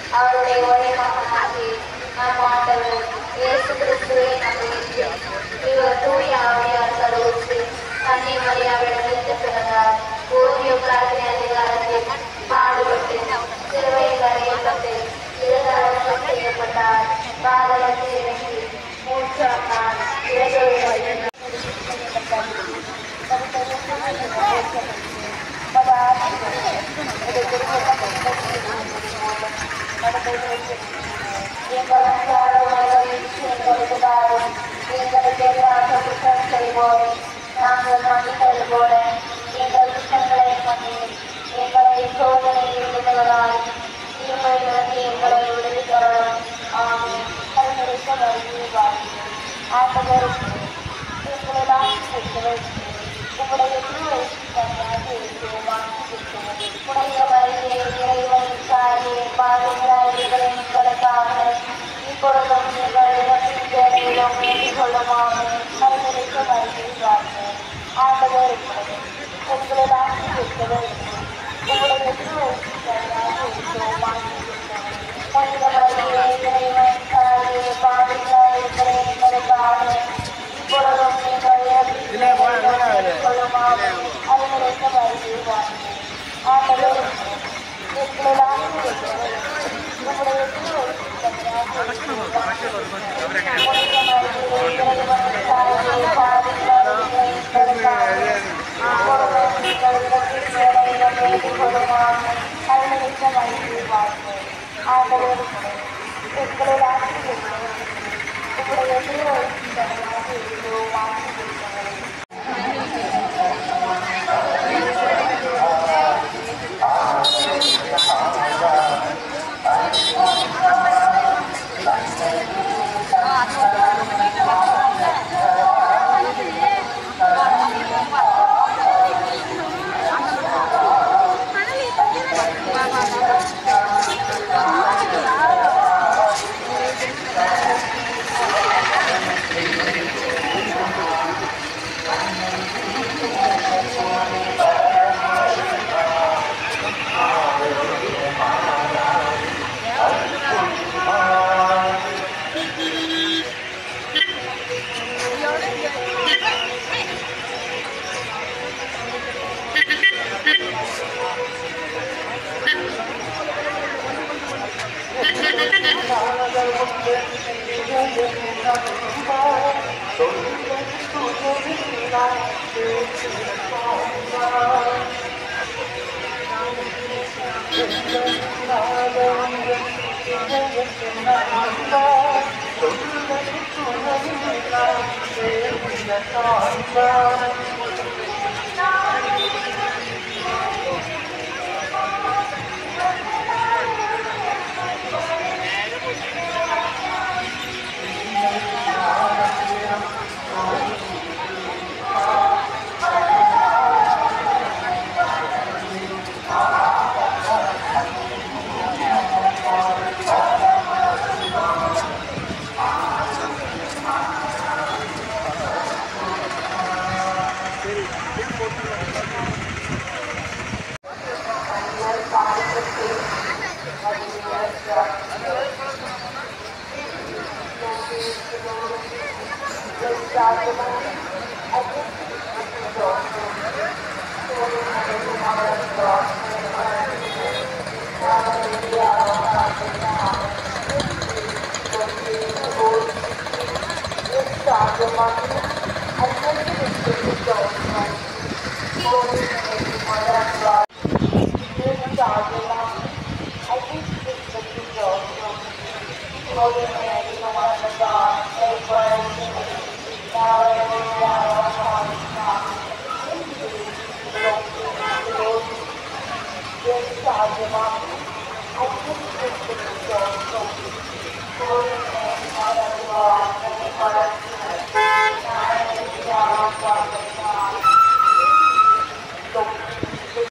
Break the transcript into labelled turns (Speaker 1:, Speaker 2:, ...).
Speaker 1: அவருடைய ஒரே மகனாகி நம் ஆண்டவர் இயேசு கிறிஸ்துவை நம்புகிறேன். இவர் தூய ஆவியார் கருவுற்று கன்னி மரியாவிடமிருந்து பிறந்தார். ஓவிய பிரார்த்தனை அதிகாரத்தில் பாடுபட்டு சிலுவையில் அறையப்பட்டு இருதரவணம் செய்யப்பட்டார். பாதகத்தில் இறங்கி மூன்றாம் நாள் இறந்தோர் நாங்கள் மன்னித்தது போல எங்கள் குற்றங்களை மன்னியும். எங்களை சோதனையில் விடுதலால் தீமையிலிருந்து எங்களை விடுவித்தரலாம். ஆமென். கருணைக்க வருகை வாழ்கிறேன். ஆண்டவருக்கு எங்களெல்லாம் பெற்றவர் உங்களுடைய திருவள்ளுவராக இருக்கிறோம். உடைய வழியை இறைவன் சாயே பாதுகாப்புகளை எங்களுக்காக இப்பொழுதும் எங்களிடம் தேவையிலும் ஏற்றுக்கொள்ளுமாறு கருணைக்க வருகை வாழ்கிறேன். ஆண்டவர் எங்களெல்லாம் பெற்றவர் உங்களுடைய திருவள்ளுவராக இருக்கிறோம். உடைய வழியை இறைவன் சாயே பாதுகாப்புகளை எங்களுக்காக இப்பொழுதும் கொள்ளுமாறு அறிவுரைக்க வருகிறார். ஆண்டவர் எங்களெல்லாம் உங்களுடைய
Speaker 2: Holy